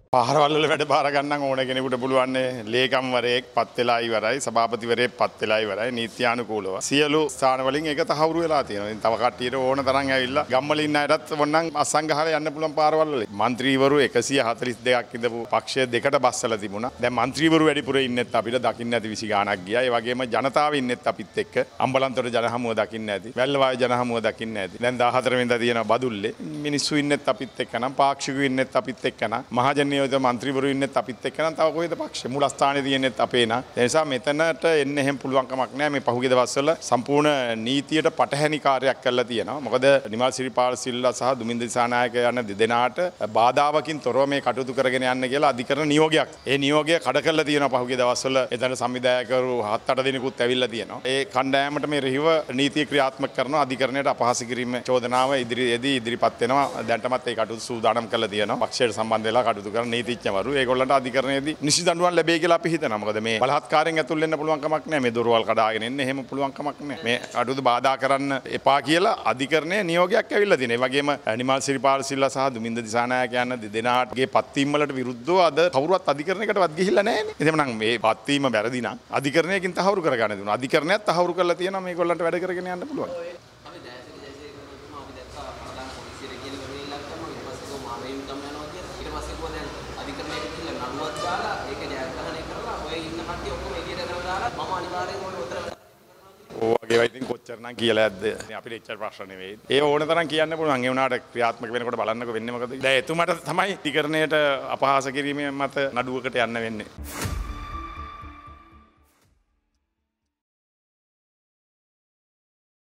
පාරවල් වල වැඩ බාර ගන්න ඕන කෙනෙකුට පුළුවන් ලේකම්වරයෙක් පත් වෙලා ඉවරයි, සභාපතිවරයෙක් පත් වෙලා ඉවරයි. නීත්‍යානුකූලව සියලු ස්ථාන වලින් ඒක තහවුරු වෙලා තියෙනවා. ඉතින් තව කට්ටියට ඕන තරම් ඇවිල්ලා ගම්වල ඉන්න අයටත් වොන්නම් අසංගහල යන්න පුළුවන් පාරවල් වල. മന്ത്രിවරු 142ක් ඉඳපු පක්ෂය දෙකට බස්සලා තිබුණා. දැන් മന്ത്രിවරු වැඩිපුර ඉන්නෙත් අපිට දකින්න නැති 20 ගාණක් ගියා. ඒ වගේම ජනතාව ඉන්නෙත් අපිත් එක්ක. අම්බලන්තොට ජනහමුව දකින්න ඇති. වැල්ලවාය ජනහමුව දකින්න ඇති. දැන් 14 වෙනිදා තියෙනවා බදුල්ලේ. මිනිස්සු ඉන්නෙත් අපිත් එක්ක නම්, පාක්ෂිකයෝ ඉන්නෙත් අපිත් එක්ක නම්, මහජනනියෝද മന്ത്രിවරු ඉන්නෙත් අපිත් එක්ක නම්, තව කොහෙද පක්ෂ මුලස්ථානේ තියෙන්නෙත් අපේ නා. ඒ නිසා මෙතනට එන්න එහෙම පුළුවන් කමක් නැහැ. මේ පහුගිය දවස්වල සම්පූර්ණ නීතියට පටහැනි කාර්යයක් කරලා තියෙනවා. මොකද නිමල් සිරිපාල සිල්වා සහ දුමින්ද දිසානායක යන දෙදෙනාට බාධාවකින් තොරව මේ කටයුතු කරගෙන යන්න කියලා අධිකරණ නියෝගයක්. ඒ නියෝගය කඩ කරලා තියෙනවා පහුගිය දවස්වල. එතන සංවිධායකවරු 7-8 දෙනෙකුත් ඇවිල්ලා තියෙනවා. ඒ කණ්ඩායමට මේ රිහිව නීතිය ක්‍රියාත්මක කරන අධිකරණයට අපහාස කිරීම චෝදනාව ඉදිරියේදී ඉදිරිපත් වෙනවා. දැන්ටමත් ඒ කටයුතු සූදානම් කරලා තියෙනවා. පක්ෂයට සම්බන්ධ වෙලා කටයුතු කරන නීතිඥවරු ඒගොල්ලන්ට අධිකරණයේදී නිසි දඬුවම් ලැබෙයි කියලා අපි හිතනවා. මොකද මේ බලහත්කාරයෙන් ඇතුල් වෙන්න පුළුවන් කමක් නැහැ. මේ දොරවල් කඩාගෙන එන්න එහෙම පුළුවන් කමක් නැහැ. මේ කටයුතු බාධා කරන්න එපා කියලා අධිකරණයේ නියෝගයක් ඇවිල්ලා තියෙනවා. ඒ වගේම නිමල් සිරිපාල සිල්වා සහ දුමින්ද දිසානායක යන දෙදෙනාගේ පත්වීම් වලට විරුද්ධව අද කවුරුවත් අධිකරණයකටවත් ගිහිල්ලා නැහැනේ. එහෙනම් මේ පත්වීම වැරදි නම් අධිකරණයකින් තහවුරු කරගන්න දුන්නා. අධිකරණයත් තහවුරු කරලා තියෙනවා මේගොල්ලන්ට වැඩ කරගෙන යන්න පුළුවන්. ඕවගේ ඉතින් කොච්චර නම් කියලා ඇද්ද අපිට එච්චර ප්‍රශ්න නෙවෙයි. ඒ ඕන තරම් කියන්න පුළුවන්. ඒ වුණාට ක්‍රියාත්මක වෙනකොට බලන්නකො වෙන්නේ මොකද. දැන් එතුමාට තමයි අධිකරණයට අපහාස කිරීමේ මත නඩුවකට යන්න වෙන්නේ.